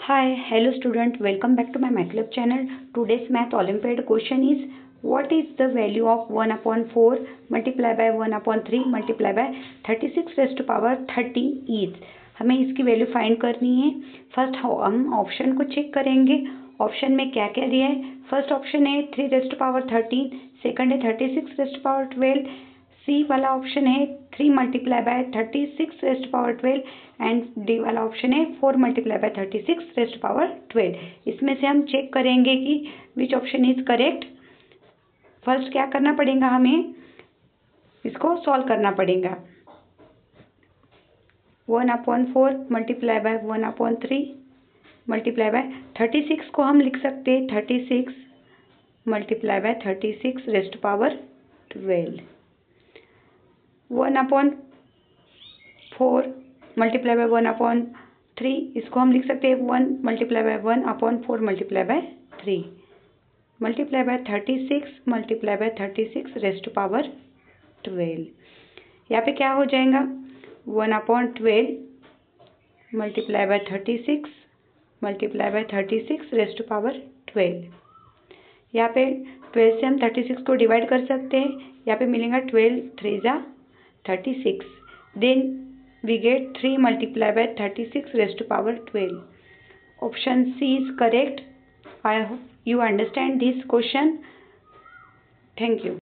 Hi, hello student, welcome back to my MATLAB channel. Today's math Olympiad question is what is the value of 1 upon 4 multiplied by 1 upon 3 multiplied by 36 raised to power 30 is। हमें इसकी value find करनी है। First हम option को check करेंगे। Option में क्या क्या दिया है। फर्स्ट ऑप्शन है 3 रेस्ट टू पावर 13, सेकंड है 36 रेस्ट टू पावर 12, सी वाला ऑप्शन है 3 multiply by 36 rest power 12 and D वाला ऑप्शन है 4 मल्टीप्लाई बाय 36 रेस्ट पावर 12। इसमें से हम चेक करेंगे कि which option is correct. First क्या करना पड़ेगा, हमें इसको सॉल्व करना पड़ेगा। 1/4 मल्टीप्लाई बाय 1/3 मल्टीप्लाई बाय 36 को हम लिख सकते हैं 36 multiply by 36 rest power 12। 1/4 multiply by 1/3 इसको हम लिख सकते हैं 1 multiply by 1/4 multiply by 3 multiply by 36 multiply by 36 rest power 12। यहाँ पे क्या हो जाएगा 1/12 multiply by 36 multiply by 36 rest power 12। यहाँ पे 12 से हम 36 को डिवाइड कर सकते हैं। यहाँ पे मिलेगा 12 3 जा 36, then we get 3 multiplied by 36 raised to power 12. Option C is correct. I hope you understand this question. Thank you.